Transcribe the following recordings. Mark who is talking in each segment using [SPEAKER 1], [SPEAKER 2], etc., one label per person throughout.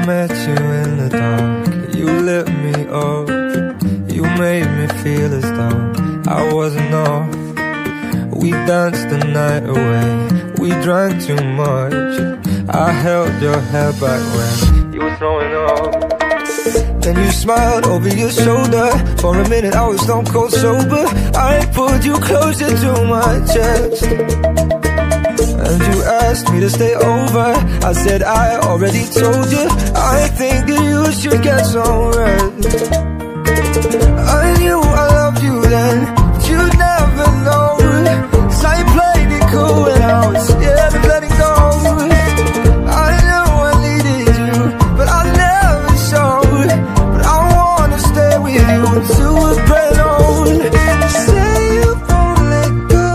[SPEAKER 1] met you in the dark, you lit me up. You made me feel as though I wasn't off. We danced the night away, we drank too much. I held your hair back when you were throwing up. Then you smiled over your shoulder. For a minute I was stone cold sober. I pulled you closer to my chest, and you asked me to stay over. I said I already told you, I think that you should get some rest. I knew I loved you then, but you'd never know. So I played it cool when I was scared of letting go. I know I needed you, but I never showed. But I wanna stay with you until we're brand old. Say you won't let go.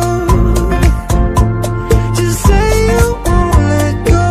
[SPEAKER 1] Just say you won't let go.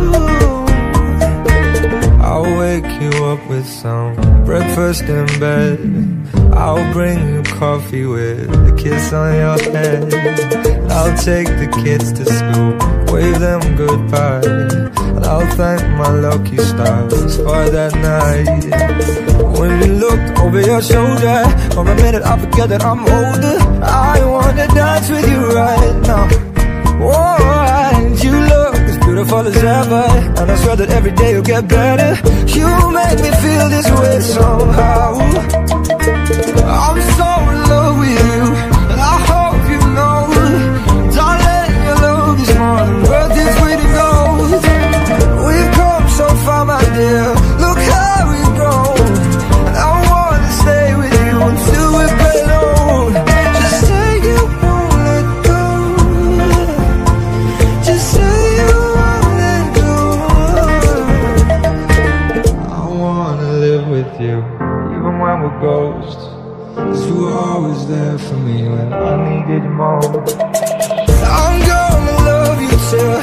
[SPEAKER 1] I'll wake you up with some breakfast in bed. I'll bring you coffee with a kiss on your head. I'll take the kids to school, wave them goodbye, and I'll thank my lucky stars for that night. When you looked over your shoulder, for a minute I forget that I'm older. I wanna dance with you right now. Oh, and you look as beautiful as ever, and I swear that every day you'll get better. You make me feel this way somehow. I'm so in love with you, and I hope you know, darling, your love is more than worth its weight in gold. We've come so far, my dear, look how we've grown, and I wanna stay with you until we're getting old. Just say you won't let go. Just say you won't let go. I wanna live with you, even when we're ghosts. 'Cause you were always there for me when I needed you most. I'm gonna love you till